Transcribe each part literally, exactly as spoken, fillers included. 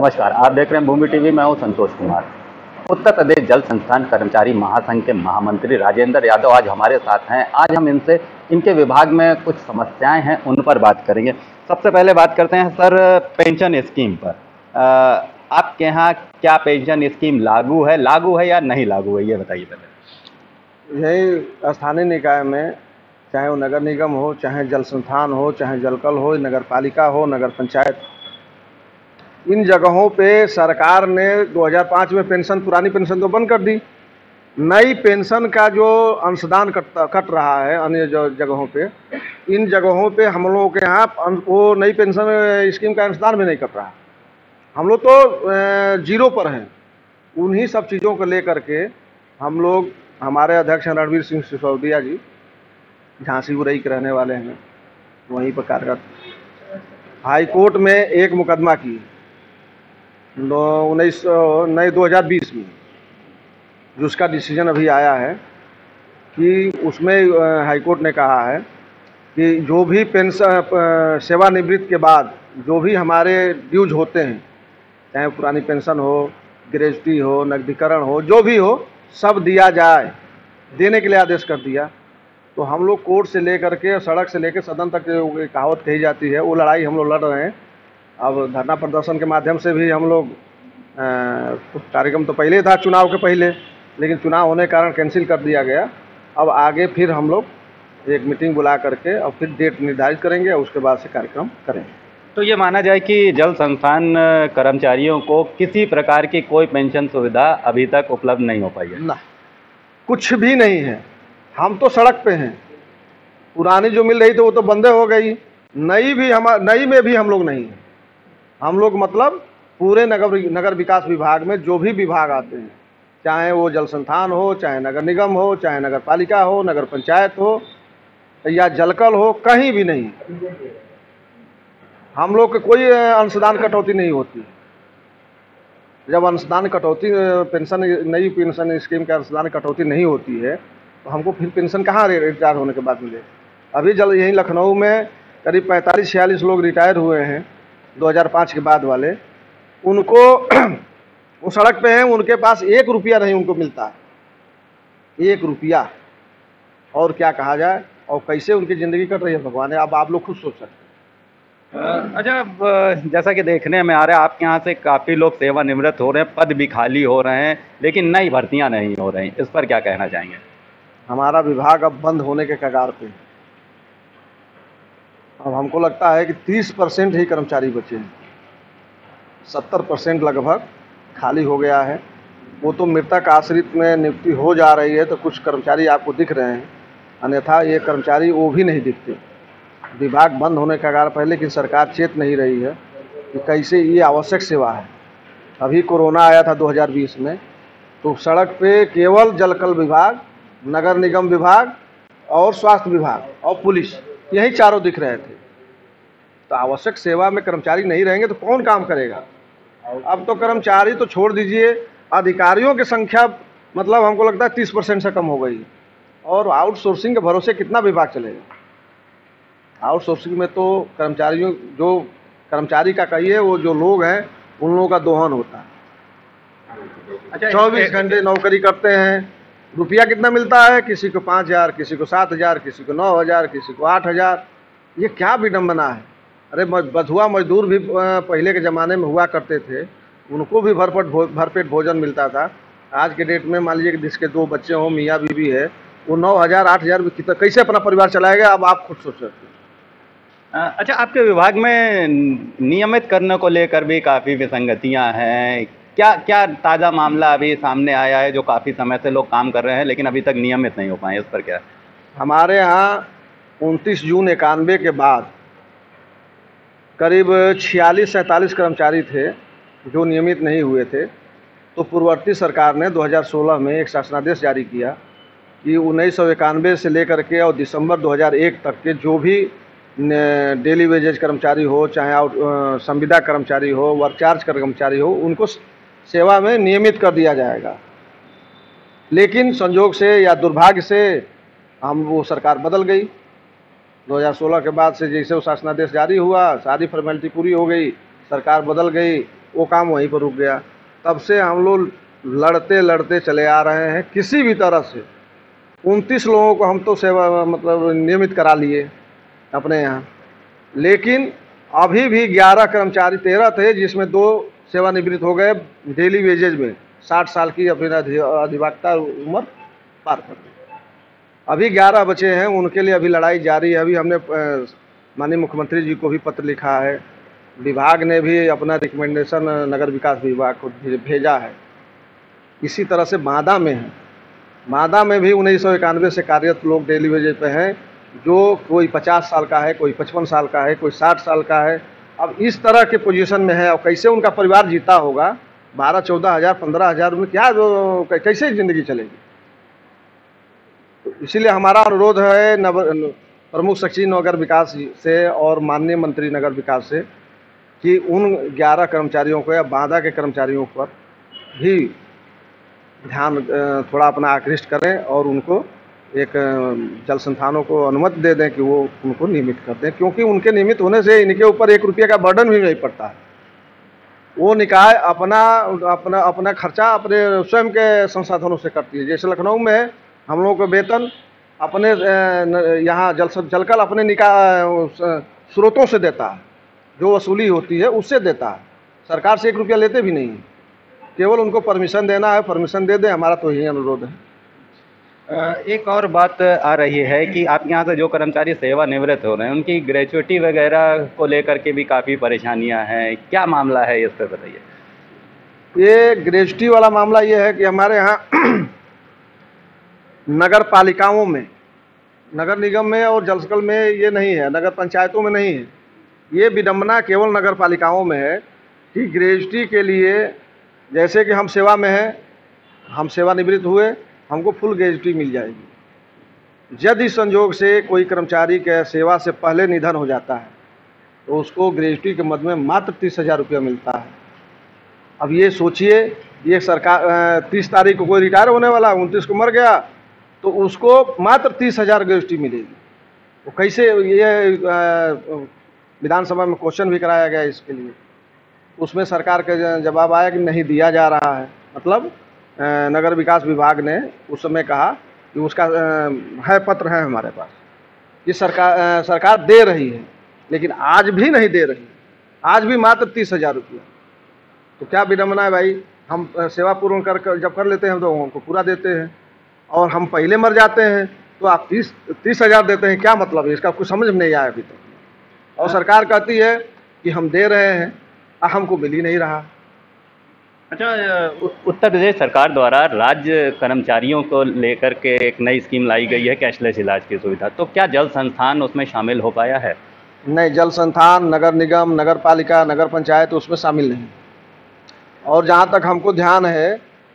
नमस्कार, आप देख रहे हैं भूमि टीवी। मैं हूं संतोष कुमार। उत्तर प्रदेश जल संस्थान कर्मचारी महासंघ के महामंत्री राजेंद्र यादव आज हमारे साथ हैं। आज हम इनसे इनके विभाग में कुछ समस्याएं हैं उन पर बात करेंगे। सबसे पहले बात करते हैं सर पेंशन स्कीम पर। आ, आपके यहाँ क्या पेंशन स्कीम लागू है लागू है या नहीं लागू है, ये बताइए पहले। यही स्थानीय निकाय में, चाहे वो नगर निगम हो, चाहे जल संस्थान हो, चाहे जलकल हो, नगर पालिका हो, नगर पंचायत, इन जगहों पे सरकार ने दो हज़ार पाँच में पेंशन, पुरानी पेंशन तो बंद कर दी। नई पेंशन का जो अंशदान कटता कट रहा है अन्य जो जगहों पे, इन जगहों पे हम लोगों के यहाँ वो नई पेंशन स्कीम का अंशदान भी नहीं कट रहा। हम लोग तो जीरो पर हैं। उन्हीं सब चीज़ों को लेकर के हम लोग, हमारे अध्यक्ष हैं रणवीर सिंह सिसोदिया जी, झांसी उरई के रहने वाले हैं, वहीं पर कार्यरत, हाई कोर्ट में एक मुकदमा की उन्नीस नए दो हज़ार बीस में, जिसका डिसीजन अभी आया है कि उसमें हाईकोर्ट ने कहा है कि जो भी पेंशन सेवानिवृत्ति के बाद जो भी हमारे ड्यूज होते हैं, चाहे पुरानी पेंशन हो, ग्रेजुटी हो, नकदीकरण हो, जो भी हो, सब दिया जाए, देने के लिए आदेश कर दिया। तो हम लोग कोर्ट से लेकर के, सड़क से लेकर सदन तक कहावत कही जाती है, वो लड़ाई हम लोग लड़ रहे हैं। अब धरना प्रदर्शन के माध्यम से भी हम लोग, कार्यक्रम तो पहले था चुनाव के पहले, लेकिन चुनाव होने के कारण कैंसिल कर दिया गया। अब आगे फिर हम लोग एक मीटिंग बुला करके और फिर डेट निर्धारित करेंगे और उसके बाद से कार्यक्रम करेंगे। तो ये माना जाए कि जल संस्थान कर्मचारियों को किसी प्रकार की कोई पेंशन सुविधा अभी तक उपलब्ध नहीं हो पाई है? ना, कुछ भी नहीं है। हम तो सड़क पे हैं। पुरानी जो मिल रही थी वो तो बंदे हो गई, नई भी हम नई में भी हम लोग नहीं हैं। हम लोग मतलब पूरे नगर नगर विकास विभाग में जो भी विभाग आते हैं, चाहे वो जल संस्थान हो, चाहे नगर निगम हो, चाहे नगर पालिका हो, नगर पंचायत हो या जलकल हो, कहीं भी नहीं हम लोग के कोई अंशदान कटौती नहीं होती। जब अंशदान कटौती, पेंशन, नई पेंशन स्कीम का अंशदान कटौती नहीं होती है तो हमको फिर पेंशन कहाँ रिटायर होने के बाद मिले। अभी जल यहीं लखनऊ में करीब पैंतालीस छियालीस लोग रिटायर हुए हैं दो हज़ार पाँच के बाद वाले। उनको वो सड़क पे हैं, उनके पास एक रुपया नहीं उनको मिलता है, एक रुपया। और क्या कहा जाए, और कैसे उनकी ज़िंदगी कट रही है भगवान है, अब आप लोग खुद सोच सकते हैं। अच्छा, जैसा कि देखने में आ रहा है आपके यहाँ से काफ़ी लोग सेवानिवृत्त हो रहे हैं, पद भी खाली हो रहे हैं, लेकिन नई भर्तियाँ नहीं हो रही, इस पर क्या कहना चाहेंगे? हमारा विभाग अब बंद होने के कगार पे है। अब हमको लगता है कि तीस परसेंट ही कर्मचारी बचे हैं, सत्तर परसेंट लगभग खाली हो गया है। वो तो मृतक आश्रित में नियुक्ति हो जा रही है, तो कुछ कर्मचारी आपको दिख रहे हैं, अन्यथा ये कर्मचारी वो भी नहीं दिखते। विभाग बंद होने के कगार पर, लेकिन सरकार चेत नहीं रही है कि कैसे ये आवश्यक सेवा है। अभी कोरोना आया था दो हज़ार बीस में, तो सड़क पे केवल जलकल विभाग, नगर निगम विभाग और स्वास्थ्य विभाग और पुलिस, यही चारों दिख रहे थे। तो आवश्यक सेवा में कर्मचारी नहीं रहेंगे तो कौन काम करेगा। अब तो कर्मचारी तो छोड़ दीजिए, अधिकारियों की संख्या मतलब हमको लगता है तीस परसेंट से कम हो गई। और आउटसोर्सिंग के भरोसे कितना विभाग चलेगा। आउटसोर्सिंग में तो कर्मचारियों, जो कर्मचारी का कहिए, वो जो लोग हैं उन लोगों का दोहन होता है। अच्छा, चौबीस घंटे नौकरी करते हैं, रुपया कितना मिलता है, किसी को पाँच हज़ार, किसी को सात हज़ार, किसी को नौ हज़ार, किसी को आठ हज़ार। ये क्या विडम्बना है। अरे बथुआ मजदूर भी पहले के ज़माने में हुआ करते थे, उनको भी भरपेट भो, भरपेट भोजन मिलता था। आज के डेट में मान लीजिए कि जिसके दो बच्चे हों, मियाँ बीवी है, वो नौ हज़ार आठ हज़ार कितना कैसे अपना परिवार चलाएगा, अब आप खुद सोच सकते हैं। अच्छा, आपके विभाग में नियमित करने को लेकर भी काफ़ी विसंगतियाँ हैं। क्या क्या ताज़ा मामला अभी सामने आया है जो काफ़ी समय से लोग काम कर रहे हैं लेकिन अभी तक नियमित नहीं हो पाए, इस पर क्या? हमारे यहाँ उनतीस जून इक्यानवे के बाद करीब छियालीस सैंतालीस कर्मचारी थे जो नियमित नहीं हुए थे। तो पूर्ववर्ती सरकार ने दो हज़ार सोलह में एक शासनादेश जारी किया कि उन्नीस सौ इक्यानवे से लेकर के और दिसंबर दो हज़ार एक तक के जो भी डेली वेजेज कर्मचारी हो, चाहे आउट संविदा कर्मचारी हो, वर्क चार्ज कर्मचारी हो, उनको सेवा में नियमित कर दिया जाएगा। लेकिन संजोग से या दुर्भाग्य से हम वो सरकार बदल गई। दो हज़ार सोलह के बाद से जैसे वो शासनादेश जारी हुआ, सारी फॉर्मेलिटी पूरी हो गई, सरकार बदल गई, वो काम वहीं पर रुक गया। तब से हम लोग लड़ते लड़ते चले आ रहे हैं किसी भी तरह से। उनतीस लोगों को हम तो सेवा मतलब नियमित करा लिए अपने यहाँ, लेकिन अभी भी ग्यारह कर्मचारी, तेरह थे जिसमें दो सेवानिवृत्त हो गए डेली वेजेज में, साठ साल की अपनी अधिवक्ता उम्र पार कर दी। अभी ग्यारह बचे हैं, उनके लिए अभी लड़ाई जारी है। अभी हमने माननीय मुख्यमंत्री जी को भी पत्र लिखा है, विभाग ने भी अपना रिकमेंडेशन नगर विकास विभाग को भेजा है। इसी तरह से बांदा में है, बांदा में भी उन्नीस सौ इक्यानवे से कार्यरत लोग डेली वेजेज पे हैं, जो कोई पचास साल का है, कोई पचपन साल का है, कोई साठ साल का है। अब इस तरह के पोजीशन में है, और कैसे उनका परिवार जीता होगा? बारह चौदह हज़ार पंद्रह हज़ार में क्या जो कैसे ज़िंदगी चलेगी? तो इसीलिए हमारा अनुरोध है नव प्रमुख सचिव नगर विकास से और माननीय मंत्री नगर विकास से कि उन ग्यारह कर्मचारियों को या बांदा के कर्मचारियों पर भी ध्यान थोड़ा अपना आकृष्ट करें और उनको एक जल संस्थानों को अनुमति दे दें कि वो उनको नियमित कर दें, क्योंकि उनके नियमित होने से इनके ऊपर एक रुपये का बर्डन भी नहीं पड़ता है। वो निकाय अपना अपना अपना खर्चा अपने स्वयं के संसाधनों से करती है। जैसे लखनऊ में है, हम लोगों को वेतन अपने यहाँ जल जलकल अपने निकाय स्रोतों से देता है, जो वसूली होती है उससे देता है, सरकार से एक रुपया लेते भी नहीं है, केवल उनको परमिशन देना है, परमिशन दे दें, हमारा तो यही अनुरोध है। एक और बात आ रही है कि आपके यहाँ से जो कर्मचारी सेवानिवृत्त हो रहे हैं उनकी ग्रेच्युटी वगैरह को लेकर के भी काफ़ी परेशानियां हैं, क्या मामला है इस पर बताइए। ये ग्रेच्युटी वाला मामला ये है कि हमारे यहाँ नगर पालिकाओं में, नगर निगम में और जलकल में ये नहीं है, नगर पंचायतों में नहीं है। ये विडंबना केवल नगर पालिकाओं में है कि ग्रेच्युटी के लिए, जैसे कि हम सेवा में हैं, हम सेवानिवृत्त हुए, हमको फुल ग्रेच्युटी मिल जाएगी। यदि संजोग से कोई कर्मचारी के सेवा से पहले निधन हो जाता है तो उसको ग्रेच्युटी के मद में मात्र तीस हज़ार रुपया मिलता है। अब ये सोचिए, ये सरकार तीस तारीख को कोई रिटायर होने वाला, उनतीस को मर गया, तो उसको मात्र तीस हज़ार ग्रेच्युटी मिलेगी। वो कैसे? ये विधानसभा में क्वेश्चन भी कराया गया इसके लिए, उसमें सरकार का जवाब आया कि नहीं दिया जा रहा है। मतलब नगर विकास विभाग ने उस समय कहा कि उसका है, पत्र है हमारे पास कि सरकार सरकार दे रही है, लेकिन आज भी नहीं दे रही, आज भी मात्र तीस हज़ार रुपया। तो क्या विडंबना है भाई? हम सेवा पूर्ण कर जब कर लेते हैं तो हमको पूरा देते हैं, और हम पहले मर जाते हैं तो आप तीस तीस हज़ार देते हैं, क्या मतलब है इसका? कुछ समझ में नहीं आया अभी तक। और सरकार कहती है कि हम दे रहे हैं, हमको मिल ही नहीं रहा। अच्छा, उत्तर प्रदेश सरकार द्वारा राज्य कर्मचारियों को लेकर के एक नई स्कीम लाई गई है, कैशलेस इलाज की सुविधा, तो क्या जल संस्थान उसमें शामिल हो पाया है? नहीं, जल संस्थान, नगर निगम, नगर पालिका, नगर पंचायत उसमें शामिल नहीं। और जहाँ तक हमको ध्यान है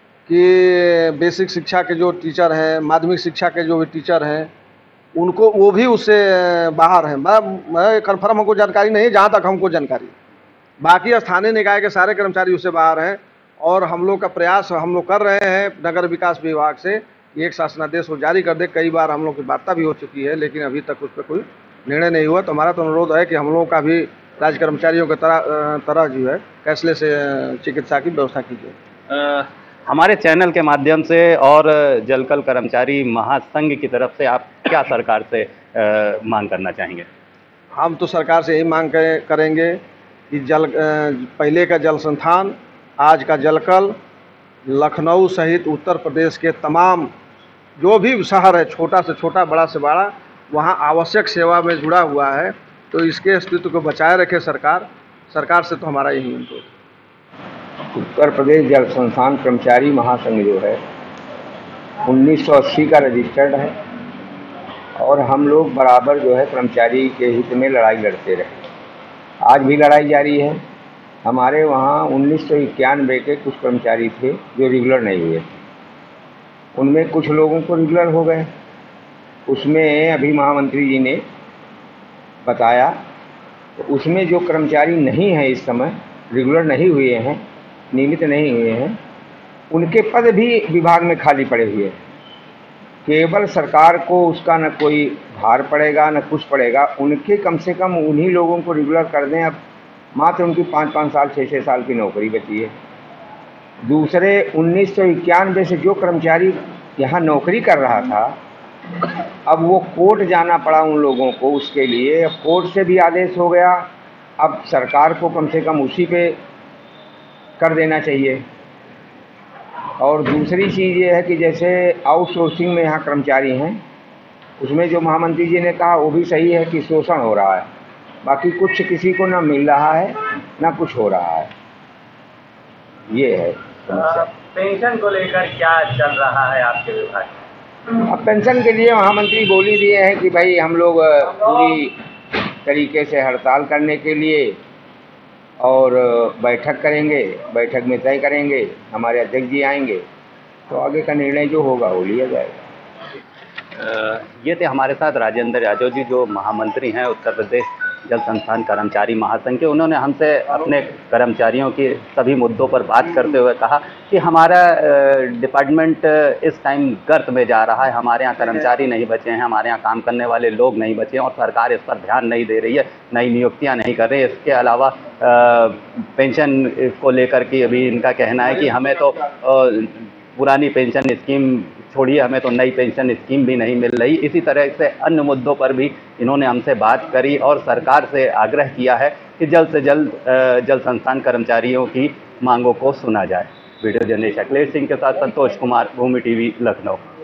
कि बेसिक शिक्षा के जो टीचर हैं, माध्यमिक शिक्षा के जो भी टीचर हैं, उनको वो भी उससे बाहर हैं। मैं कन्फर्म हमको जानकारी नहीं, जहाँ तक हमको जानकारी, बाकी स्थानीय निकाय के सारे कर्मचारी उससे बाहर हैं। और हम लोग का प्रयास हम लोग कर रहे हैं नगर विकास विभाग से एक शासनादेश को जारी कर दे। कई बार हम लोग की वार्ता भी हो चुकी है, लेकिन अभी तक उस पर कोई निर्णय नहीं हुआ। तो हमारा तो अनुरोध है कि हम लोगों का भी राज्य कर्मचारियों की तरह तरह जो है कैशलेस चिकित्सा की व्यवस्था कीजिए। हमारे चैनल के माध्यम से और जलकल कर्मचारी महासंघ की तरफ से आप क्या सरकार से आ, मांग करना चाहेंगे? हम तो सरकार से यही मांग करेंगे कि जल पहले का जल संस्थान, आज का जलकल, लखनऊ सहित उत्तर प्रदेश के तमाम जो भी शहर है, छोटा से छोटा, बड़ा से बड़ा, वहाँ आवश्यक सेवा में जुड़ा हुआ है, तो इसके अस्तित्व को बचाए रखे सरकार। सरकार से तो हमारा यही अनुरोध। उत्तर प्रदेश जल संस्थान कर्मचारी महासंघ जो है उन्नीस सौ अस्सी का रजिस्टर्ड है, और हम लोग बराबर जो है कर्मचारी के हित में लड़ाई लड़ते रहे। आज भी लड़ाई जारी है। हमारे वहाँ उन्नीस सौ इक्यानवे के कुछ कर्मचारी थे जो रेगुलर नहीं हुए, उनमें कुछ लोगों को रेगुलर हो गए। उसमें अभी महामंत्री जी ने बताया, तो उसमें जो कर्मचारी नहीं हैं, इस समय रेगुलर नहीं हुए हैं, नियमित नहीं हुए हैं, उनके पद भी विभाग में खाली पड़े हुए हैं। केवल सरकार को उसका न कोई भार पड़ेगा न कुछ पड़ेगा, उनके कम से कम उन्हीं लोगों को रेगुलर कर दें। अब मात्र उनकी पाँच पाँच साल छः छः साल की नौकरी बची है। दूसरे उन्नीस सौ इक्यानवे से जो कर्मचारी यहाँ नौकरी कर रहा था, अब वो कोर्ट जाना पड़ा उन लोगों को उसके लिए। अब कोर्ट से भी आदेश हो गया, अब सरकार को कम से कम उसी पे कर देना चाहिए। और दूसरी चीज़ ये है कि जैसे आउटसोर्सिंग में यहाँ कर्मचारी हैं, उसमें जो महामंत्री जी ने कहा वो भी सही है कि शोषण हो रहा है, बाकी कुछ किसी को ना मिल रहा है ना कुछ हो रहा है, ये है समस्या। पेंशन को लेकर क्या चल रहा है आपके विभाग में? अब पेंशन के लिए महामंत्री बोल ही दिए हैं कि भाई हम लोग पूरी तरीके से हड़ताल करने के लिए और बैठक करेंगे, बैठक में तय करेंगे, हमारे अध्यक्ष जी आएंगे तो आगे का निर्णय जो होगा वो लिया जाएगा। ये थे हमारे साथ राजेंद्र यादव जी, जो महामंत्री हैं उत्तर प्रदेश जल संस्थान कर्मचारी महासंघ के। उन्होंने हमसे अपने कर्मचारियों की सभी मुद्दों पर बात करते हुए कहा कि हमारा डिपार्टमेंट इस टाइम गर्त में जा रहा है, हमारे यहाँ कर्मचारी नहीं बचे हैं, हमारे यहाँ काम करने वाले लोग नहीं बचे हैं और सरकार इस पर ध्यान नहीं दे रही है, नई नियुक्तियाँ नहीं कर रही है। इसके अलावा पेंशन को लेकर के अभी इनका कहना है कि हमें तो पुरानी पेंशन स्कीम छोड़िए, हमें तो नई पेंशन स्कीम भी नहीं मिल रही। इसी तरह से अन्य मुद्दों पर भी इन्होंने हमसे बात करी और सरकार से आग्रह किया है कि जल्द से जल्द जल संस्थान कर्मचारियों की मांगों को सुना जाए। वीडियो जर्नलिस्ट अखिलेश सिंह के साथ संतोष कुमार, भूमि टीवी, लखनऊ।